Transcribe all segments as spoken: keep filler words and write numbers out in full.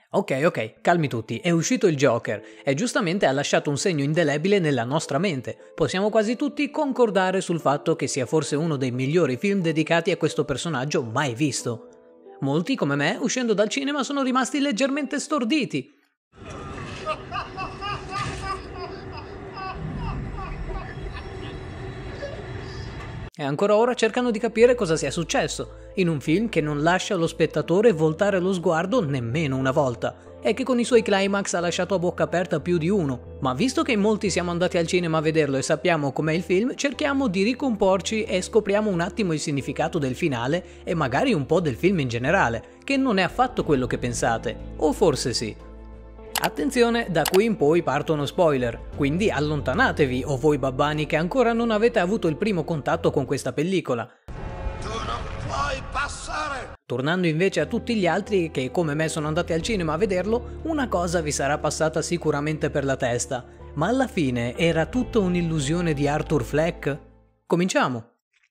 Ok, ok, calmi tutti, è uscito il Joker e giustamente ha lasciato un segno indelebile nella nostra mente. Possiamo quasi tutti concordare sul fatto che sia forse uno dei migliori film dedicati a questo personaggio mai visto. Molti, come me, uscendo dal cinema sono rimasti leggermente storditi. E ancora ora cercano di capire cosa sia successo, in un film che non lascia lo spettatore voltare lo sguardo nemmeno una volta, e che con i suoi climax ha lasciato a bocca aperta più di uno. Ma visto che in molti siamo andati al cinema a vederlo e sappiamo com'è il film, cerchiamo di ricomporci e scopriamo un attimo il significato del finale e magari un po' del film in generale, che non è affatto quello che pensate, o forse sì. Attenzione, da qui in poi partono spoiler, quindi allontanatevi o voi babbani che ancora non avete avuto il primo contatto con questa pellicola. Tu non puoi passare! Tornando invece a tutti gli altri che come me sono andati al cinema a vederlo, una cosa vi sarà passata sicuramente per la testa, ma alla fine era tutta un'illusione di Arthur Fleck? Cominciamo!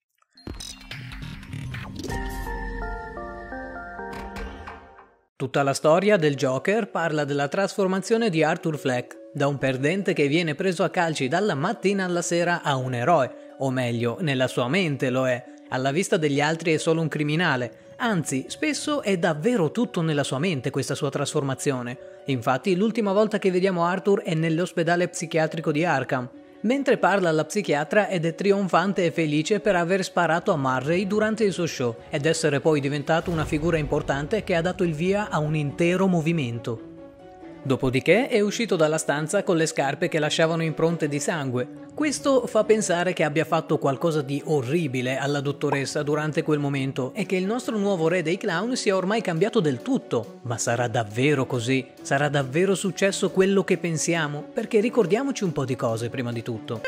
Tutta la storia del Joker parla della trasformazione di Arthur Fleck, da un perdente che viene preso a calci dalla mattina alla sera a un eroe, o meglio, nella sua mente lo è, alla vista degli altri è solo un criminale, anzi, spesso è davvero tutto nella sua mente questa sua trasformazione. Infatti, l'ultima volta che vediamo Arthur è nell'ospedale psichiatrico di Arkham, mentre parla alla psichiatra ed è trionfante e felice per aver sparato a Murray durante il suo show ed essere poi diventato una figura importante che ha dato il via a un intero movimento. Dopodiché è uscito dalla stanza con le scarpe che lasciavano impronte di sangue. Questo fa pensare che abbia fatto qualcosa di orribile alla dottoressa durante quel momento e che il nostro nuovo re dei clown sia ormai cambiato del tutto. Ma sarà davvero così? Sarà davvero successo quello che pensiamo? Perché ricordiamoci un po' di cose prima di tutto.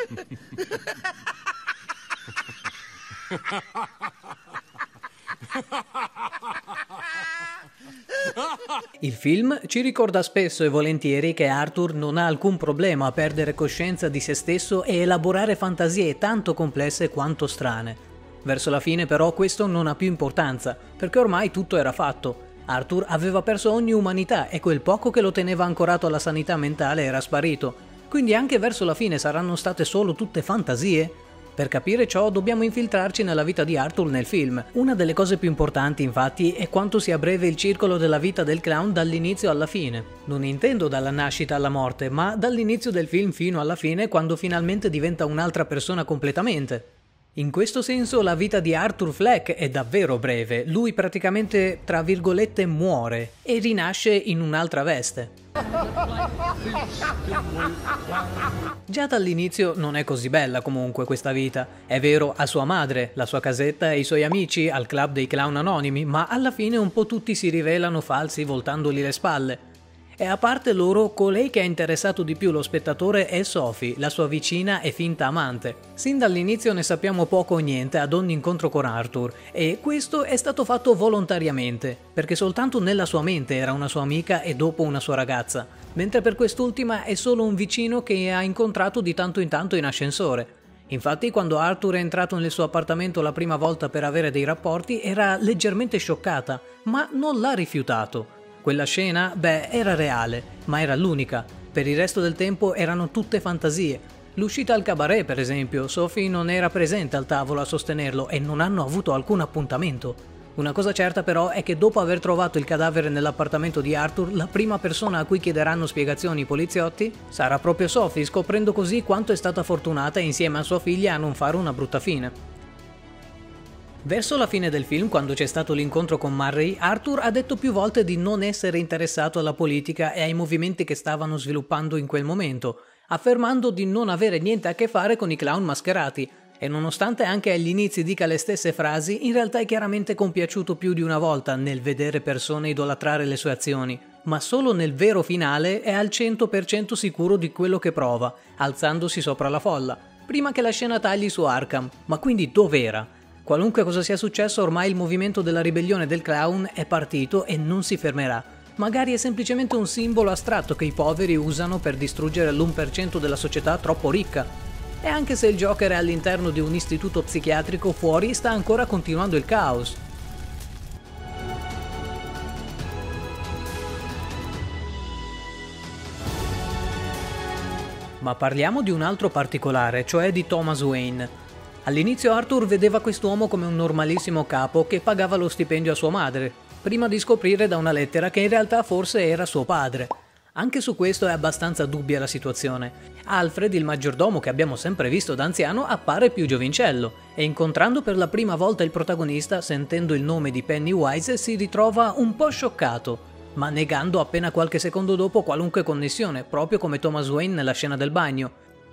Il film ci ricorda spesso e volentieri che Arthur non ha alcun problema a perdere coscienza di se stesso e elaborare fantasie tanto complesse quanto strane. Verso la fine però questo non ha più importanza, perché ormai tutto era fatto. Arthur aveva perso ogni umanità e quel poco che lo teneva ancorato alla sanità mentale era sparito. Quindi anche verso la fine saranno state solo tutte fantasie? Per capire ciò dobbiamo infiltrarci nella vita di Arthur nel film. Una delle cose più importanti infatti è quanto sia breve il circolo della vita del clown dall'inizio alla fine. Non intendo dalla nascita alla morte, ma dall'inizio del film fino alla fine quando finalmente diventa un'altra persona completamente. In questo senso la vita di Arthur Fleck è davvero breve, lui praticamente tra virgolette muore e rinasce in un'altra veste. Già dall'inizio non è così bella comunque questa vita, è vero ha sua madre, la sua casetta e i suoi amici al club dei clown anonimi, ma alla fine un po' tutti si rivelano falsi voltandogli le spalle. E a parte loro, colei che ha interessato di più lo spettatore è Sophie, la sua vicina e finta amante. Sin dall'inizio ne sappiamo poco o niente ad ogni incontro con Arthur, e questo è stato fatto volontariamente, perché soltanto nella sua mente era una sua amica e dopo una sua ragazza, mentre per quest'ultima è solo un vicino che ha incontrato di tanto in tanto in ascensore. Infatti, quando Arthur è entrato nel suo appartamento la prima volta per avere dei rapporti, era leggermente scioccata, ma non l'ha rifiutato. Quella scena, beh, era reale, ma era l'unica. Per il resto del tempo erano tutte fantasie. L'uscita al cabaret, per esempio, Sophie non era presente al tavolo a sostenerlo e non hanno avuto alcun appuntamento. Una cosa certa però è che dopo aver trovato il cadavere nell'appartamento di Arthur, la prima persona a cui chiederanno spiegazioni i poliziotti sarà proprio Sophie, scoprendo così quanto è stata fortunata insieme a sua figlia a non fare una brutta fine. Verso la fine del film, quando c'è stato l'incontro con Murray, Arthur ha detto più volte di non essere interessato alla politica e ai movimenti che stavano sviluppando in quel momento, affermando di non avere niente a che fare con i clown mascherati, e nonostante anche agli inizi dica le stesse frasi, in realtà è chiaramente compiaciuto più di una volta nel vedere persone idolatrare le sue azioni, ma solo nel vero finale è al cento per cento sicuro di quello che prova, alzandosi sopra la folla, prima che la scena tagli su Arkham. Ma quindi dov'era? Qualunque cosa sia successo, ormai il movimento della ribellione del clown è partito e non si fermerà. Magari è semplicemente un simbolo astratto che i poveri usano per distruggere l'uno per cento della società troppo ricca. E anche se il Joker è all'interno di un istituto psichiatrico, fuori sta ancora continuando il caos. Ma parliamo di un altro particolare, cioè di Thomas Wayne. All'inizio Arthur vedeva quest'uomo come un normalissimo capo che pagava lo stipendio a sua madre, prima di scoprire da una lettera che in realtà forse era suo padre. Anche su questo è abbastanza dubbia la situazione. Alfred, il maggiordomo che abbiamo sempre visto da anziano, appare più giovincello e incontrando per la prima volta il protagonista, sentendo il nome di Pennywise, si ritrova un po' scioccato, ma negando appena qualche secondo dopo qualunque connessione, proprio come Thomas Wayne nella scena del bagno.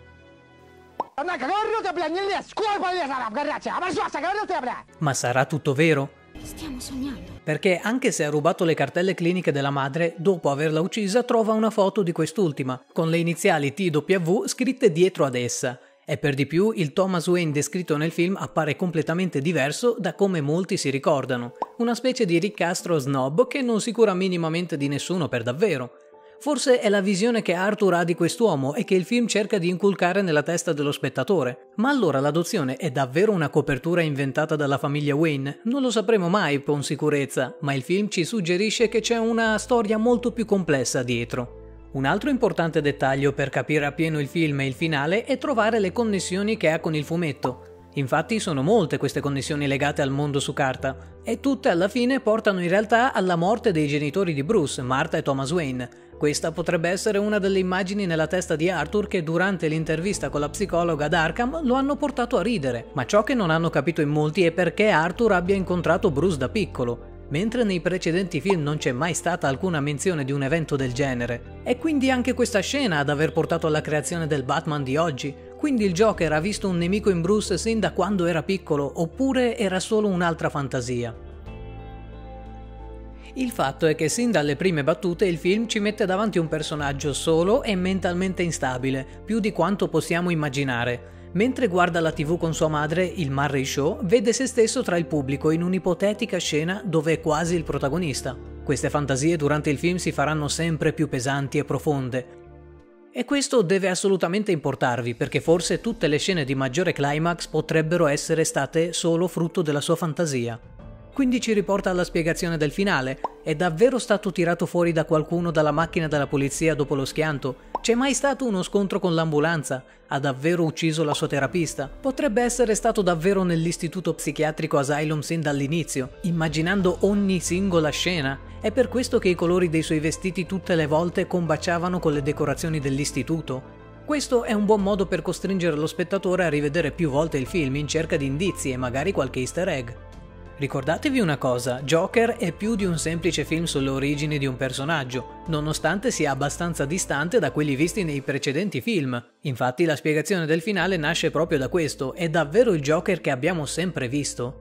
Ma sarà tutto vero? Stiamo sognando. Perché anche se ha rubato le cartelle cliniche della madre, dopo averla uccisa trova una foto di quest'ultima, con le iniziali T W scritte dietro ad essa. E per di più il Thomas Wayne descritto nel film appare completamente diverso da come molti si ricordano. Una specie di ricastro snob che non si cura minimamente di nessuno per davvero. Forse è la visione che Arthur ha di quest'uomo e che il film cerca di inculcare nella testa dello spettatore. Ma allora l'adozione è davvero una copertura inventata dalla famiglia Wayne? Non lo sapremo mai con sicurezza, ma il film ci suggerisce che c'è una storia molto più complessa dietro. Un altro importante dettaglio per capire appieno il film e il finale è trovare le connessioni che ha con il fumetto. Infatti sono molte queste connessioni legate al mondo su carta, e tutte alla fine portano in realtà alla morte dei genitori di Bruce, Martha e Thomas Wayne. Questa potrebbe essere una delle immagini nella testa di Arthur che durante l'intervista con la psicologa ad Arkham lo hanno portato a ridere, ma ciò che non hanno capito in molti è perché Arthur abbia incontrato Bruce da piccolo, mentre nei precedenti film non c'è mai stata alcuna menzione di un evento del genere. È quindi anche questa scena ad aver portato alla creazione del Batman di oggi. Quindi il Joker ha visto un nemico in Bruce sin da quando era piccolo, oppure era solo un'altra fantasia? Il fatto è che sin dalle prime battute il film ci mette davanti un personaggio solo e mentalmente instabile, più di quanto possiamo immaginare. Mentre guarda la tivù con sua madre, il Murray Show, vede se stesso tra il pubblico in un'ipotetica scena dove è quasi il protagonista. Queste fantasie durante il film si faranno sempre più pesanti e profonde. E questo deve assolutamente importarvi, perché forse tutte le scene di maggiore climax potrebbero essere state solo frutto della sua fantasia. Quindi ci riporta alla spiegazione del finale. È davvero stato tirato fuori da qualcuno dalla macchina della polizia dopo lo schianto? C'è mai stato uno scontro con l'ambulanza? Ha davvero ucciso la sua terapista? Potrebbe essere stato davvero nell'istituto psichiatrico Asylum sin dall'inizio, immaginando ogni singola scena. È per questo che i colori dei suoi vestiti tutte le volte combaciavano con le decorazioni dell'istituto. Questo è un buon modo per costringere lo spettatore a rivedere più volte il film in cerca di indizi e magari qualche easter egg. Ricordatevi una cosa, Joker è più di un semplice film sulle origini di un personaggio, nonostante sia abbastanza distante da quelli visti nei precedenti film. Infatti la spiegazione del finale nasce proprio da questo, è davvero il Joker che abbiamo sempre visto?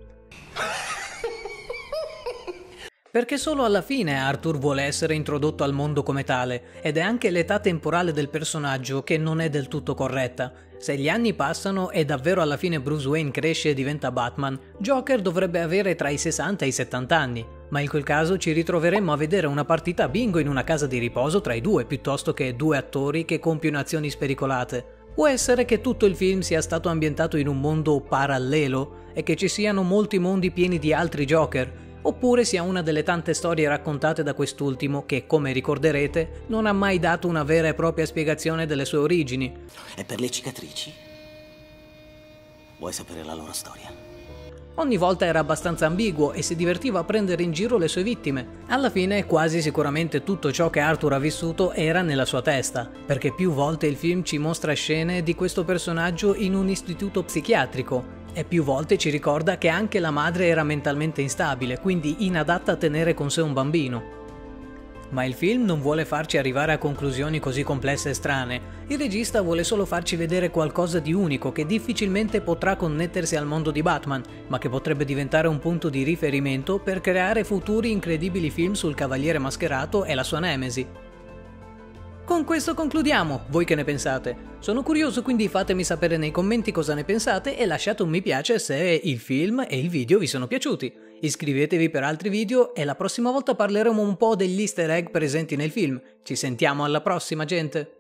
Perché solo alla fine Arthur vuole essere introdotto al mondo come tale, ed è anche l'età temporale del personaggio che non è del tutto corretta. Se gli anni passano e davvero alla fine Bruce Wayne cresce e diventa Batman, Joker dovrebbe avere tra i sessanta e i settanta anni, ma in quel caso ci ritroveremmo a vedere una partita bingo in una casa di riposo tra i due, piuttosto che due attori che compiono azioni spericolate. Può essere che tutto il film sia stato ambientato in un mondo parallelo e che ci siano molti mondi pieni di altri Joker, oppure sia una delle tante storie raccontate da quest'ultimo che, come ricorderete, non ha mai dato una vera e propria spiegazione delle sue origini. E per le cicatrici? Vuoi sapere la loro storia? Ogni volta era abbastanza ambiguo e si divertiva a prendere in giro le sue vittime. Alla fine quasi sicuramente tutto ciò che Arthur ha vissuto era nella sua testa, perché più volte il film ci mostra scene di questo personaggio in un istituto psichiatrico, e più volte ci ricorda che anche la madre era mentalmente instabile, quindi inadatta a tenere con sé un bambino. Ma il film non vuole farci arrivare a conclusioni così complesse e strane. Il regista vuole solo farci vedere qualcosa di unico che difficilmente potrà connettersi al mondo di Batman, ma che potrebbe diventare un punto di riferimento per creare futuri incredibili film sul Cavaliere Mascherato e la sua nemesi. Con questo concludiamo, voi che ne pensate? Sono curioso, quindi fatemi sapere nei commenti cosa ne pensate e lasciate un mi piace se il film e il video vi sono piaciuti. Iscrivetevi per altri video e la prossima volta parleremo un po' degli easter egg presenti nel film. Ci sentiamo alla prossima, gente!